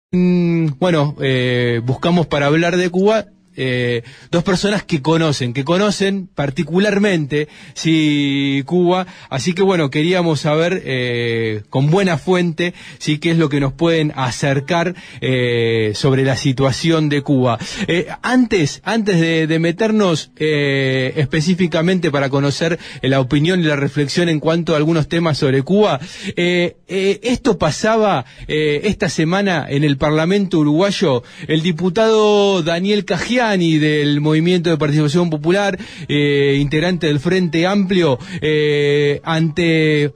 Bueno, buscamos para hablar de Cuba dos personas que conocen particularmente sí, Cuba, así que bueno, queríamos saber con buena fuente sí qué es lo que nos pueden acercar sobre la situación de Cuba. Antes de meternos específicamente para conocer la opinión y la reflexión en cuanto a algunos temas sobre Cuba, esto pasaba esta semana en el Parlamento uruguayo. El diputado Daniel Cajiani del Movimiento de Participación Popular, integrante del Frente Amplio, ante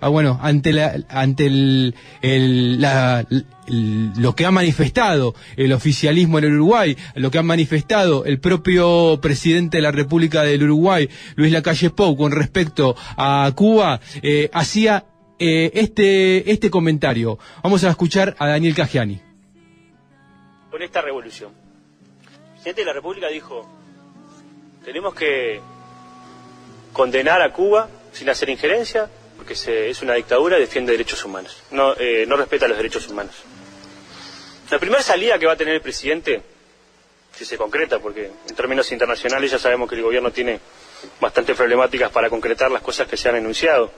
lo que ha manifestado el oficialismo en el Uruguay, lo que ha manifestado el propio presidente de la República del Uruguay, Luis Lacalle Pou, con respecto a Cuba, hacía este comentario. Vamos a escuchar a Daniel Cajiani. Con esta revolución, el presidente de la República dijo: tenemos que condenar a Cuba sin hacer injerencia, porque es una dictadura y defiende derechos humanos, no respeta los derechos humanos. La primera salida que va a tener el presidente, si se concreta, porque en términos internacionales ya sabemos que el gobierno tiene bastantes problemáticas para concretar las cosas que se han enunciado,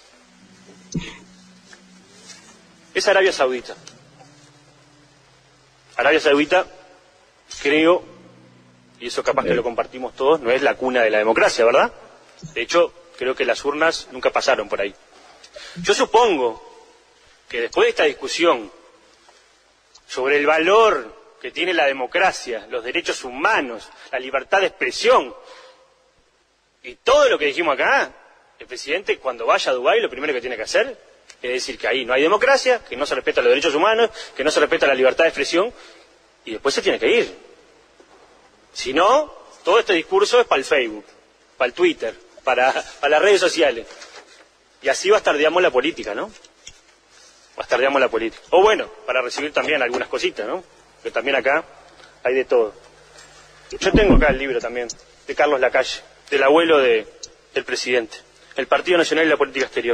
es Arabia Saudita. Arabia Saudita, creo, y eso capaz que lo compartimos todos, no es la cuna de la democracia, ¿verdad? De hecho, creo que las urnas nunca pasaron por ahí. Yo supongo que después de esta discusión sobre el valor que tiene la democracia, los derechos humanos, la libertad de expresión y todo lo que dijimos acá, el presidente cuando vaya a Dubái lo primero que tiene que hacer es decir que ahí no hay democracia, que no se respetan los derechos humanos, que no se respeta la libertad de expresión, y después se tiene que ir. Si no, todo este discurso es para el Facebook, para el Twitter, para las redes sociales. Y así bastardeamos la política, ¿no? Bastardeamos la política. O bueno, para recibir también algunas cositas, ¿no? Que también acá hay de todo. Yo tengo acá el libro también, de Carlos Lacalle, del abuelo del presidente, El Partido Nacional y la Política Exterior.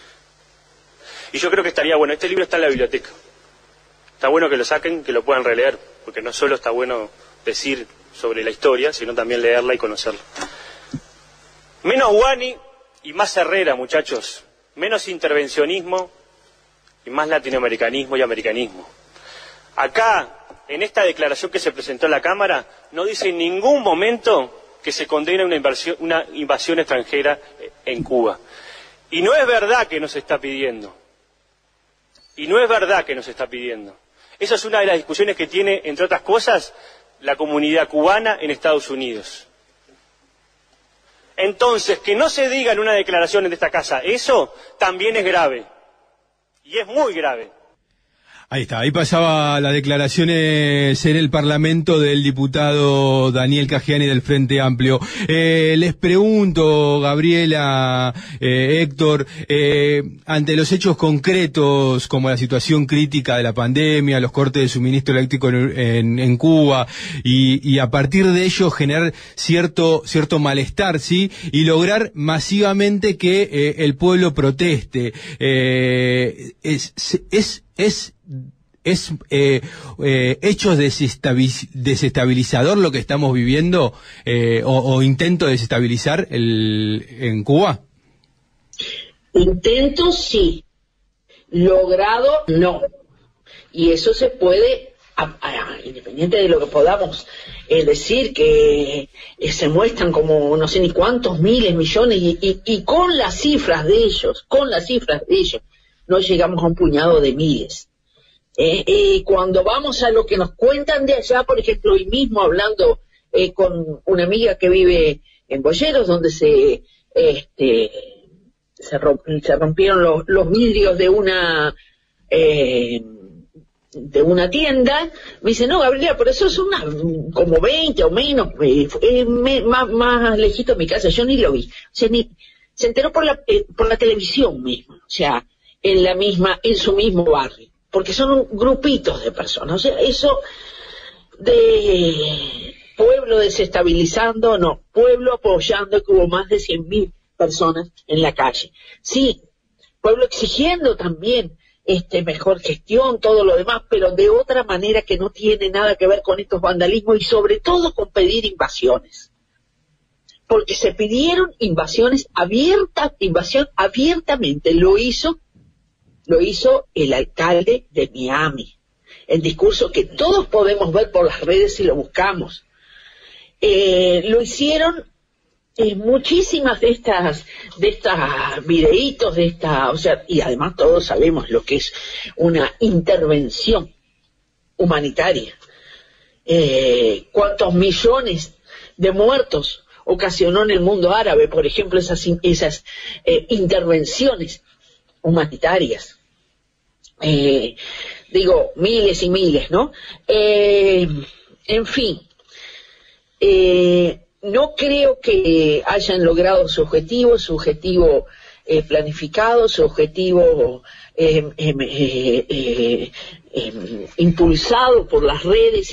Y yo creo que estaría bueno, este libro está en la biblioteca. Está bueno que lo saquen, que lo puedan releer, porque no solo está bueno decir sobre la historia, sino también leerla y conocerla. Menos Guani y más Herrera, muchachos. Menos intervencionismo y más latinoamericanismo y americanismo. Acá, en esta declaración que se presentó en la Cámara, no dice en ningún momento que se condena una invasión extranjera en Cuba. Y no es verdad que nos está pidiendo. Y no es verdad que nos está pidiendo. Esa es una de las discusiones que tiene, entre otras cosas, la comunidad cubana en Estados Unidos. Entonces, que no se diga en una declaración de esta casa, eso también es grave. Y es muy grave. Ahí está, ahí pasaba las declaraciones en el Parlamento del diputado Daniel Cajiani del Frente Amplio. Les pregunto, Gabriela, Héctor, ante los hechos concretos como la situación crítica de la pandemia, los cortes de suministro eléctrico en Cuba y a partir de ello generar cierto malestar, ¿sí? Y lograr masivamente que el pueblo proteste. Hechos desestabilizador lo que estamos viviendo o intento de desestabilizar en Cuba. Intento sí, logrado no, y eso se puede independiente de lo que podamos decir que se muestran como no sé ni cuántos miles, millones y con las cifras de ellos no llegamos a un puñado de miles. Cuando vamos a lo que nos cuentan de allá, por ejemplo, hoy mismo hablando con una amiga que vive en Boyeros, donde se rompieron los vidrios de una tienda, me dice, no, Gabriela, pero eso es como 20 o menos, más lejito de mi casa, yo ni lo vi. O sea, se enteró por la televisión misma, o sea, en su mismo barrio. Porque son grupitos de personas, o sea, eso de pueblo desestabilizando, no, pueblo apoyando, que hubo más de 100.000 personas en la calle. Sí, pueblo exigiendo también mejor gestión, todo lo demás, pero de otra manera que no tiene nada que ver con estos vandalismos y sobre todo con pedir invasiones. Porque se pidieron invasiones invasión abiertamente, lo hizo el alcalde de Miami. El discurso que todos podemos ver por las redes si lo buscamos. Lo hicieron muchísimas de estas videitos, y además todos sabemos lo que es una intervención humanitaria. Cuántos millones de muertos ocasionó en el mundo árabe, por ejemplo, esas intervenciones humanitarias. Miles y miles, ¿no? En fin, no creo que hayan logrado su objetivo planificado, su objetivo impulsado por las redes,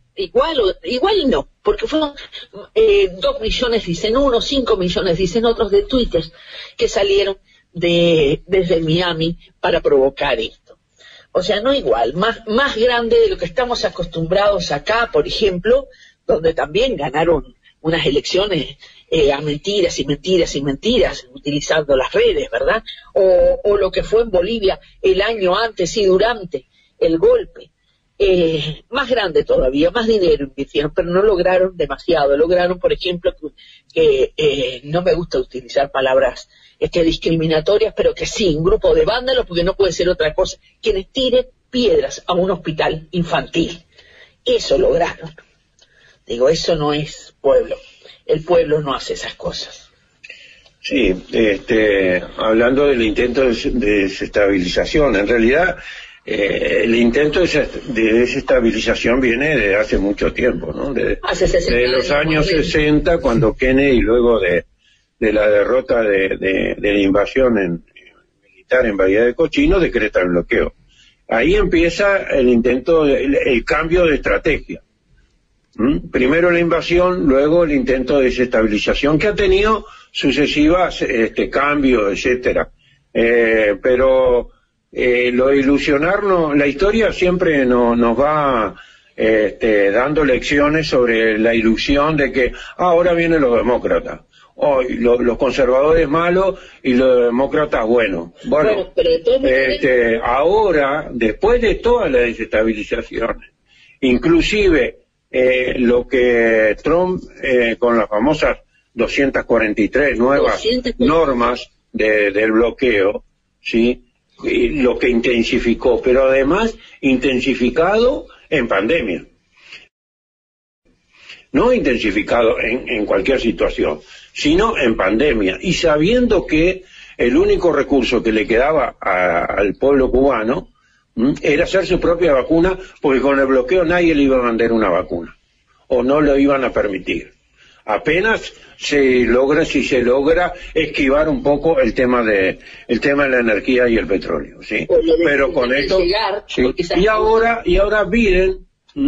igual no, porque fueron 2 millones dicen unos, 5 millones dicen otros de tweets que salieron desde Miami para provocar esto. O sea, no igual, más grande de lo que estamos acostumbrados acá, por ejemplo, donde también ganaron unas elecciones a mentiras y mentiras y mentiras, utilizando las redes, ¿verdad? O lo que fue en Bolivia el año antes y durante el golpe. Más grande todavía, más dinero invirtieron, pero no lograron demasiado. Lograron, por ejemplo, que no me gusta utilizar palabras discriminatorias, pero que sí, un grupo de vándalos, porque no puede ser otra cosa, quienes tiren piedras a un hospital infantil. Eso lograron. Eso no es pueblo. El pueblo no hace esas cosas. Sí, hablando del intento de desestabilización, en realidad el intento de desestabilización viene de hace mucho tiempo, ¿no? Desde los años 60, cuando Kennedy, luego de la derrota de la invasión militar en Bahía de Cochinos, decreta el bloqueo. Ahí empieza el intento, el cambio de estrategia. Primero la invasión, luego el intento de desestabilización, que ha tenido sucesivas cambios, etcétera. Pero lo de ilusionarnos, la historia siempre nos va dando lecciones sobre la ilusión de que ahora vienen los demócratas. Hoy los conservadores malos y los demócratas buenos. Bueno, ahora, después de todas las desestabilizaciones, inclusive lo que Trump, con las famosas 243 nuevas normas del bloqueo, ¿sí? Y lo que intensificó, pero además intensificado en pandemia. No intensificado en cualquier situación, sino en pandemia, y sabiendo que el único recurso que le quedaba al pueblo cubano era hacer su propia vacuna, porque con el bloqueo nadie le iba a vender una vacuna, o no lo iban a permitir. Apenas si se logra esquivar un poco el tema de la energía y el petróleo, ¿sí? Pero con esto, sí. Y ahora Biden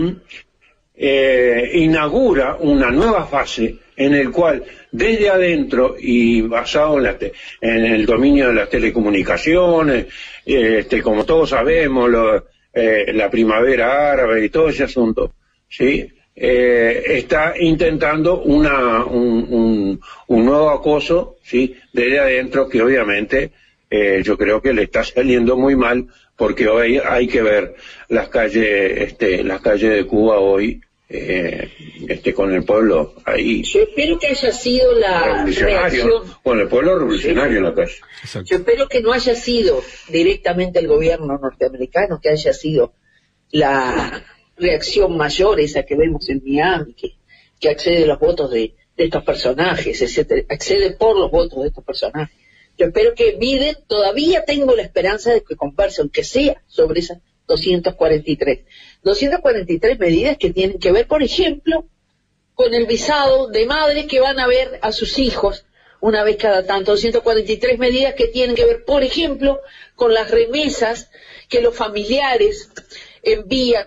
inaugura una nueva fase en el cual desde adentro y basado en el dominio de las telecomunicaciones, como todos sabemos, la primavera árabe y todo ese asunto, ¿sí? Está intentando un nuevo acoso, ¿sí? Desde adentro, que obviamente yo creo que le está saliendo muy mal, porque hoy hay que ver las calles de Cuba hoy, con el pueblo ahí. Yo espero que haya sido la reacción, con el pueblo revolucionario, sí, en la calle. Exacto. Yo espero que no haya sido directamente el gobierno norteamericano, que haya sido la reacción mayor, esa que vemos en Miami, que accede a los votos de estos personajes, etcétera, accede por los votos de estos personajes. Yo espero que Biden, todavía tengo la esperanza de que converse, aunque sea sobre esas 243 medidas que tienen que ver, por ejemplo, con el visado de madres que van a ver a sus hijos una vez cada tanto. 243 medidas que tienen que ver, por ejemplo, con las remesas que los familiares envían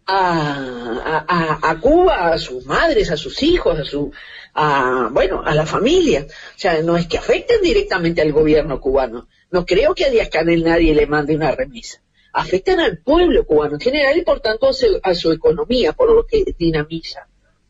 a Cuba, a sus madres, a sus hijos, a la familia. O sea, no es que afecten directamente al gobierno cubano, No creo que a Díaz-Canel nadie le mande una remesa. Afectan al pueblo cubano en general y por tanto a su economía, por lo que dinamiza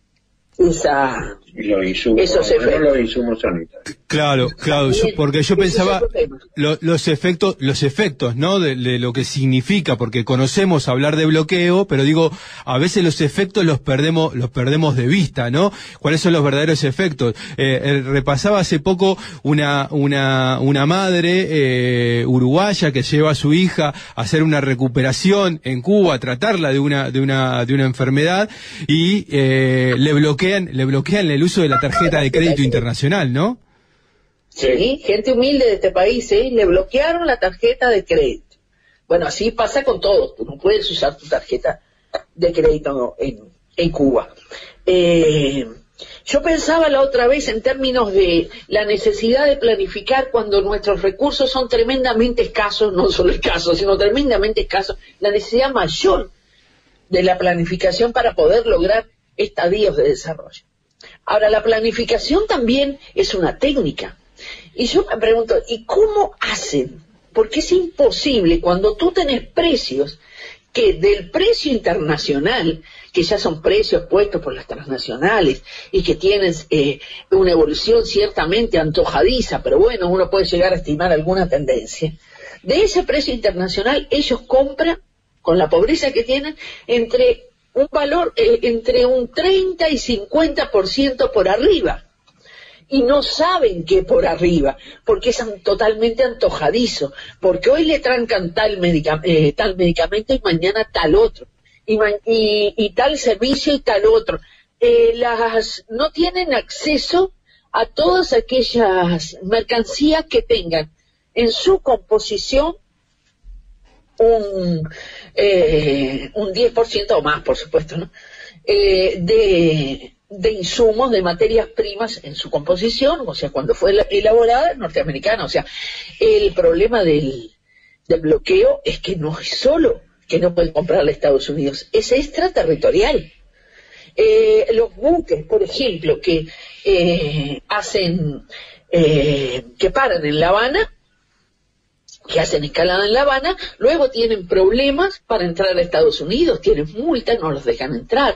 esos efectos. Los insumos sanitarios. Claro, porque yo pensaba los efectos, ¿no? De lo que significa, porque conocemos hablar de bloqueo, pero digo, a veces los efectos los perdemos de vista, ¿no? ¿Cuáles son los verdaderos efectos? Repasaba hace poco una madre uruguaya que lleva a su hija a hacer una recuperación en Cuba, a tratarla de una enfermedad, y le bloquean el uso de la tarjeta de crédito internacional, ¿no? Sí, gente humilde de este país, le bloquearon la tarjeta de crédito. Bueno, así pasa con todo. Tú no puedes usar tu tarjeta de crédito en Cuba. Yo pensaba la otra vez en términos de la necesidad de planificar cuando nuestros recursos son tremendamente escasos, no solo escasos, sino tremendamente escasos, la necesidad mayor de la planificación para poder lograr estadios de desarrollo. Ahora, la planificación también es una técnica. Y yo me pregunto, ¿y cómo hacen? Porque es imposible cuando tú tenés precios que del precio internacional, que ya son precios puestos por las transnacionales y que tienen una evolución ciertamente antojadiza, pero bueno, uno puede llegar a estimar alguna tendencia. De ese precio internacional ellos compran, con la pobreza que tienen, entre un valor entre un 30 y 50% por arriba. Y no saben qué por arriba, porque es totalmente antojadizo, porque hoy le trancan tal medicamento y mañana tal otro, y tal servicio y tal otro. No tienen acceso a todas aquellas mercancías que tengan en su composición un 10% o más, por supuesto, ¿no? De insumos, de materias primas en su composición, o sea, cuando fue elaborada norteamericana. O sea, el problema del bloqueo es que no es solo que no pueden comprarle a Estados Unidos, es extraterritorial. Los buques, por ejemplo, que que paran en La Habana, que hacen escalada en La Habana, luego tienen problemas para entrar a Estados Unidos, tienen multas, no los dejan entrar.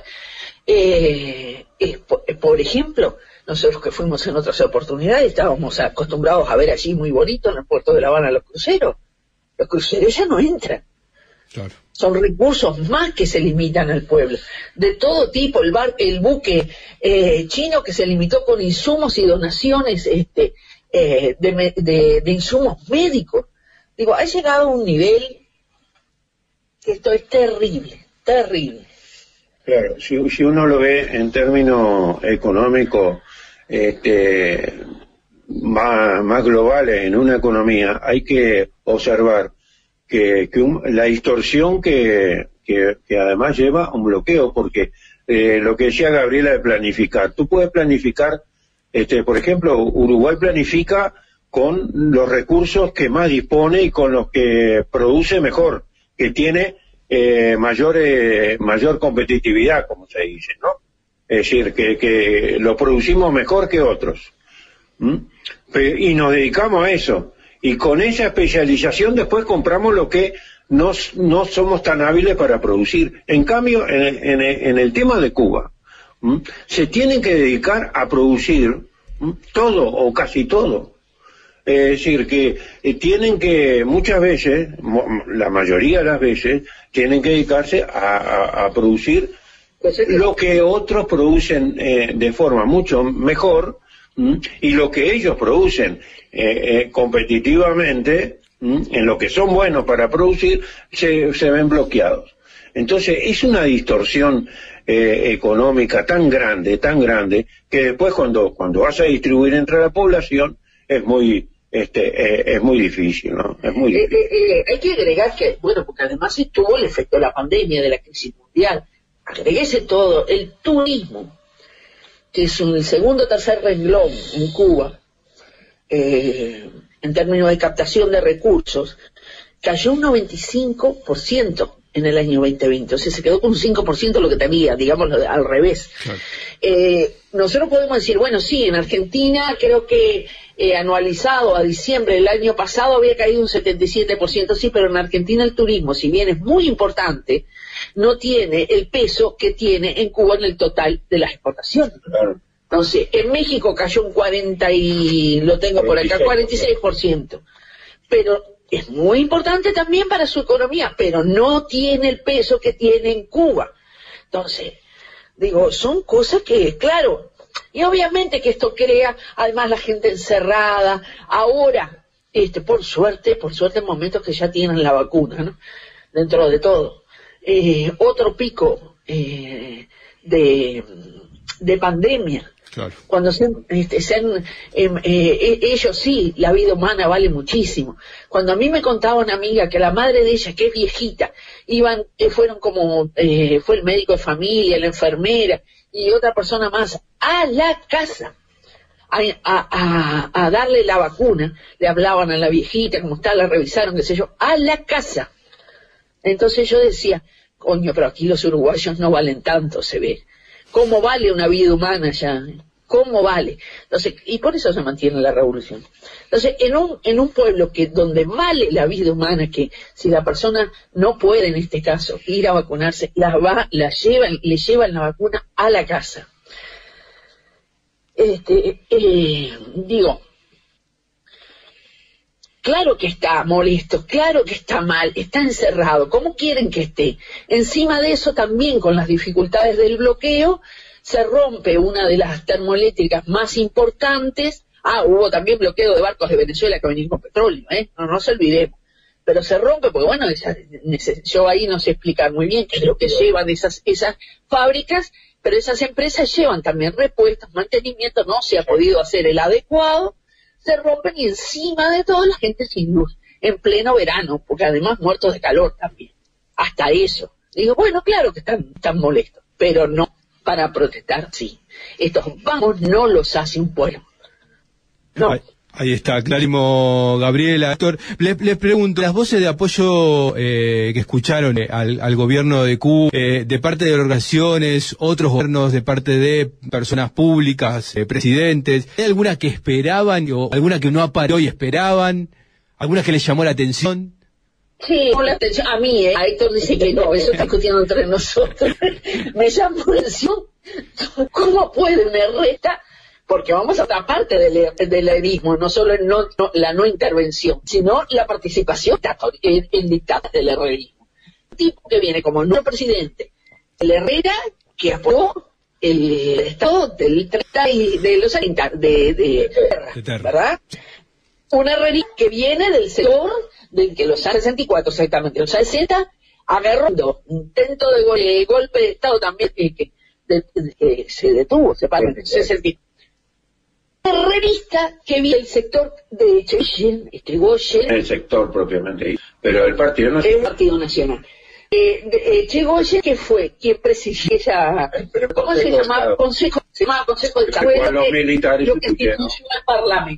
Por ejemplo, nosotros que fuimos en otras oportunidades estábamos acostumbrados a ver allí muy bonito en el puerto de La Habana los cruceros ya no entran. Claro. Son recursos más que se limitan al pueblo, de todo tipo. El buque chino que se limitó con insumos y donaciones de insumos médicos. Digo, ha llegado a un nivel que esto es terrible. Claro, si uno lo ve en términos económicos más globales en una economía, hay que observar que la distorsión que además lleva a un bloqueo, porque lo que decía Gabriela de planificar, tú puedes planificar, por ejemplo, Uruguay planifica con los recursos que más dispone y con los que produce mejor, que tiene mayor competitividad, como se dice, ¿no? Es decir, que lo producimos mejor que otros. Y nos dedicamos a eso. Y con esa especialización después compramos lo que no somos tan hábiles para producir. En cambio, en el tema de Cuba, se tienen que dedicar a producir todo o casi todo. Es decir, que tienen que muchas veces, la mayoría de las veces, tienen que dedicarse a producir lo que otros producen de forma mucho mejor, y lo que ellos producen competitivamente, en lo que son buenos para producir, se ven bloqueados. Entonces es una distorsión económica tan grande, que después cuando vas a distribuir entre la población es muy difícil, ¿no? Es muy difícil. Hay que agregar que, bueno, porque además estuvo el efecto de la pandemia, de la crisis mundial. Agreguese todo, el turismo, que es el segundo o tercer renglón en Cuba, en términos de captación de recursos, cayó un 95%. en el año 2020, o sea, se quedó con un 5% lo que tenía, digámoslo al revés. Claro. Nosotros podemos decir, bueno, sí, en Argentina creo que anualizado a diciembre del año pasado había caído un 77%, sí, pero en Argentina el turismo, si bien es muy importante, no tiene el peso que tiene en Cuba en el total de las exportaciones. Claro. Entonces, en México cayó un 46%, pero es muy importante también para su economía, pero no tiene el peso que tiene en Cuba. Entonces, digo, son cosas que, claro, y obviamente que esto crea, además, la gente encerrada. Ahora, por suerte, en momentos que ya tienen la vacuna, ¿no? Dentro de todo. Otro pico de pandemia. Claro. Cuando ellos sí, la vida humana vale muchísimo. Cuando a mí me contaba una amiga que la madre de ella, que es viejita, fueron como, fue el médico de familia, la enfermera y otra persona más a la casa a darle la vacuna, le hablaban a la viejita, cómo está, la revisaron, qué sé yo, a la casa. Entonces yo decía, coño, pero aquí los uruguayos no valen tanto, se ve. ¿Cómo vale una vida humana ya? ¿Cómo vale? Entonces, y por eso se mantiene la revolución. Entonces, en un pueblo donde vale la vida humana, que si la persona no puede, en este caso, ir a vacunarse, le llevan la vacuna a la casa. Digo, claro que está molesto, claro que está mal, está encerrado. ¿Cómo quieren que esté? Encima de eso, también con las dificultades del bloqueo, se rompe una de las termoeléctricas más importantes. Hubo también bloqueo de barcos de Venezuela que venían con petróleo, no se olvidemos. Pero se rompe porque, bueno, yo ahí no sé explicar muy bien qué es lo que llevan esas fábricas, pero esas empresas llevan también repuestos, mantenimiento, no se ha podido hacer el adecuado. Se rompen y encima de todo la gente sin luz, en pleno verano, porque además muertos de calor también. Hasta eso. Digo, bueno, claro que están molestos, pero no para protestar, sí. Estos vamos no los hace un pueblo. No. Ahí está, clarísimo, Gabriela. Doctor, les pregunto, las voces de apoyo que escucharon al gobierno de Cuba, de parte de organizaciones, otros gobiernos, de parte de personas públicas, presidentes, ¿hay alguna que esperaban o alguna que no apareció y esperaban? ¿Alguna que les llamó la atención? Sí, llamó la atención a mí, a Héctor dice que no, eso está discutiendo entre nosotros. Me llamó la atención, ¿cómo puede una reta? Porque vamos a otra parte del heroísmo, no solo la no intervención, sino la participación en dictados del herrerismo. Un tipo que viene como nuevo presidente, el Herrera, que apoyó el Estado del 30 y de los 30 de Terra, ¿verdad? Un herrerista que viene del sector del que los años 64, exactamente, los 60, agarrando intento de golpe de Estado también, que se detuvo, se paró en el 60. Herrerista que vi el sector de Echegoyen, el sector propiamente, pero el partido no es el Partido Nacional. Echegoyen, que fue quien presidió ¿cómo se llamaba? Consejo del Estado, los militares lo que instituyó el Parlamento.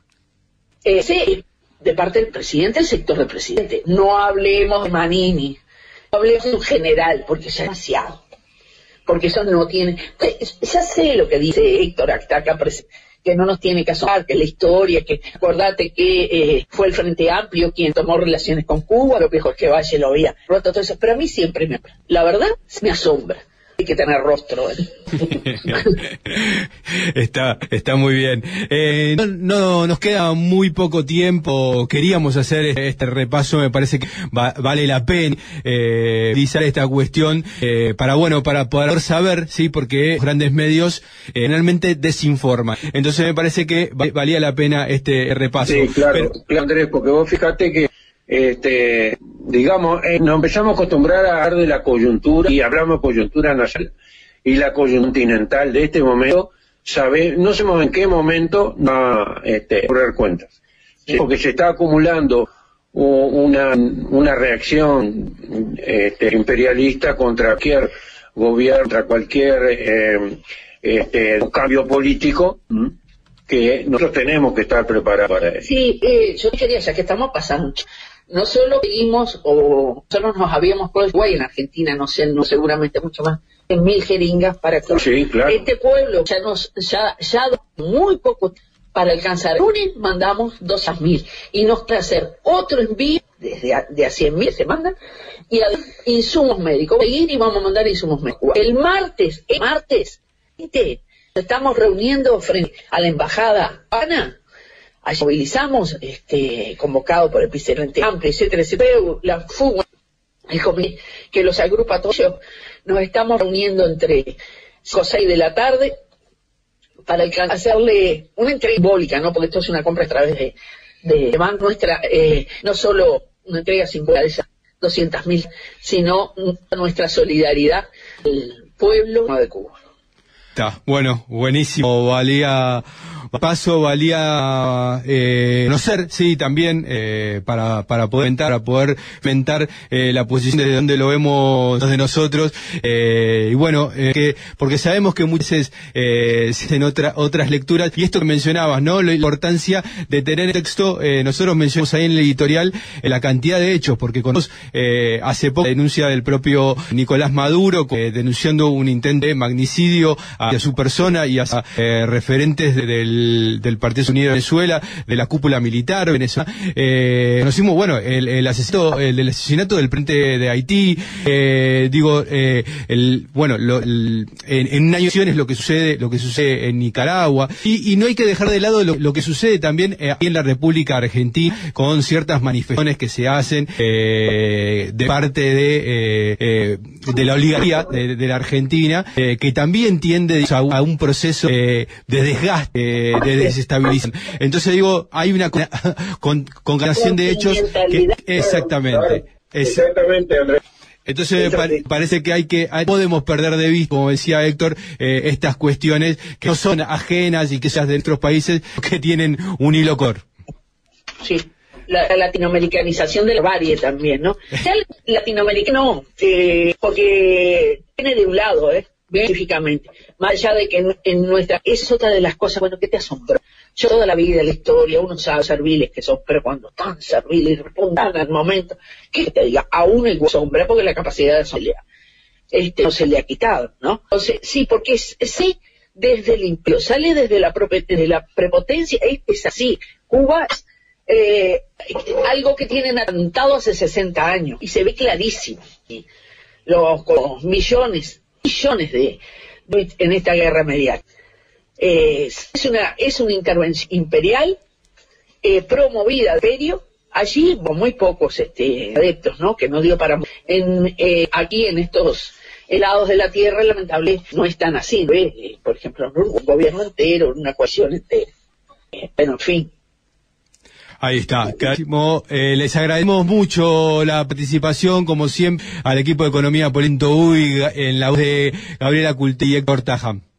De parte del presidente, el sector del presidente. No hablemos de Manini, no hablemos de un general, porque ya es demasiado. Porque eso no tiene. Ya sé lo que dice Héctor acá que no nos tiene que asomar, que la historia, que acordate que fue el Frente Amplio quien tomó relaciones con Cuba, lo mejor que Valle lo había roto, todo eso, pero a mí siempre la verdad, me asombra. Hay que tener rostro. Está muy bien. No nos queda muy poco tiempo. Queríamos hacer este repaso. Me parece que vale la pena utilizar esta cuestión para poder saber, sí, porque los grandes medios generalmente desinforman. Entonces me parece que valía la pena este repaso. Sí, claro, Andrés, porque vos fíjate que digamos, nos empezamos a acostumbrar a hablar de la coyuntura y hablamos de coyuntura nacional y la coyuntura continental de este momento, no sabemos en qué momento va a cobrar cuentas, ¿sí? Porque se está acumulando una reacción imperialista contra cualquier gobierno, contra cualquier cambio político, que nosotros tenemos que estar preparados para eso. Sí, yo quería, ya que estamos pasando, no solo seguimos, o solo nos habíamos puesto en Argentina, no sé, no seguramente mucho más, en 1000 jeringas para que sí, claro. Este pueblo ya muy poco para alcanzar. El lunes mandamos 200.000 y nos va a hacer otro envío de a 100.000 se mandan y a insumos médicos. Seguir y vamos a mandar insumos médicos. El martes, estamos reuniendo frente a la embajada cubana. Allí movilizamos, convocado por el presidente Amplio, etcétera, la fuga, el comité que los agrupa a todos. Nos estamos reuniendo entre 5 o 6 de la tarde para hacerle una entrega simbólica, ¿no? Porque esto es una compra a través de banco nuestra, no solo una entrega simbólica de esas 200.000, sino nuestra solidaridad al pueblo de Cuba. Está, bueno, buenísimo, valía conocer, sí, también, para poder comentar la posición desde donde lo vemos de nosotros, y bueno, porque sabemos que muchas veces en otras lecturas, y esto que mencionabas, ¿no? La importancia de tener el texto, nosotros mencionamos ahí en el editorial la cantidad de hechos, porque conocemos hace poco la denuncia del propio Nicolás Maduro, denunciando un intento de magnicidio hacia su persona y hacia referentes del Partido Unido de Venezuela, de la cúpula militar venezolana. Conocimos, bueno, el asesinato del presidente de Haití, en un año es lo que sucede en Nicaragua, y no hay que dejar de lado lo que sucede también aquí en la República Argentina, con ciertas manifestaciones que se hacen de parte de la oligarquía de la Argentina, que también tiende a un proceso de desgaste, de desestabilización. Entonces digo, hay una concatenación de hechos que, exactamente, Andrés. Entonces parece que podemos perder de vista, como decía Héctor, estas cuestiones que no son ajenas y que sean de nuestros países, que tienen un hilo cor. Sí. La latinoamericanización de la barbarie también, ¿no? Latinoamericano, porque viene de un lado, bien específicamente, más allá de que en nuestra, es otra de las cosas, bueno, que te asombró. Yo toda la vida, la historia, uno sabe serviles que son, pero cuando están serviles y respondan al momento, que te diga, a uno igual sombra, porque la capacidad de soledad, no se le ha quitado, ¿no? Entonces, sí, porque sí, desde el imperio, sale desde la prepotencia, es así. Cuba es algo que tienen atentado hace 60 años y se ve clarísimo, ¿sí? Con millones en esta guerra mediática. Es una intervención imperial promovida al imperio. Allí muy pocos adeptos, ¿no? Que no dio para aquí en estos lados de la tierra, lamentablemente no están así, ¿ve? Por ejemplo, un gobierno entero, una coalición entera, pero en fin. Ahí está, clarísimo. Les agradecemos mucho la participación, como siempre, al equipo de Economía Polito Uy, en la voz de Gabriela Culti y Héctor Tajam.